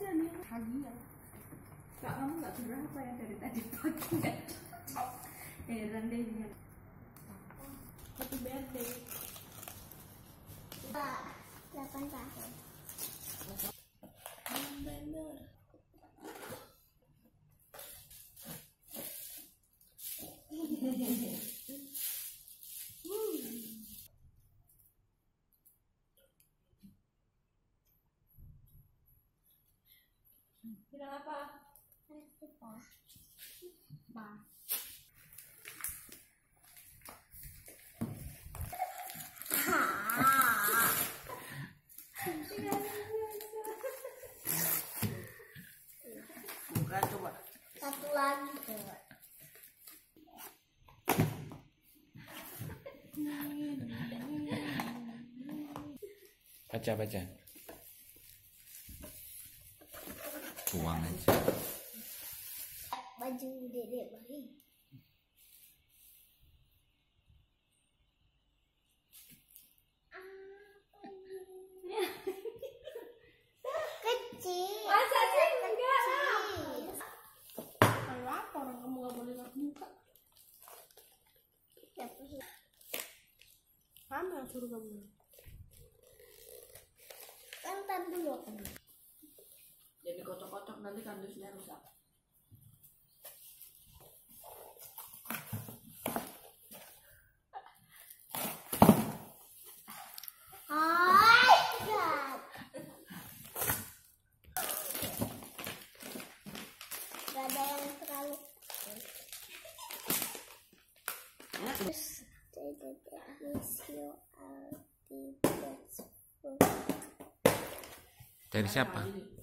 nih pagi ya. Kak, kamu nggak berapa ya dari tadi pagi nggak cocok. Heran deh dia. Happy birthday. 8 tahun. Bener. Bilang apa? Pak. Buka coba. Satu lagi coba. Baca. Buang aja. Baju dedek bayi. Kecil. Masa sih enggak? Kayak apa orang kamu gak boleh lihat muka? Ya, terus. Kamu yang suruh kamu. Kan tar dulu kan. Jadi kotok-kotok nanti kardusnya rusak. Gak ada yang terlalu. Terus Dari siapa?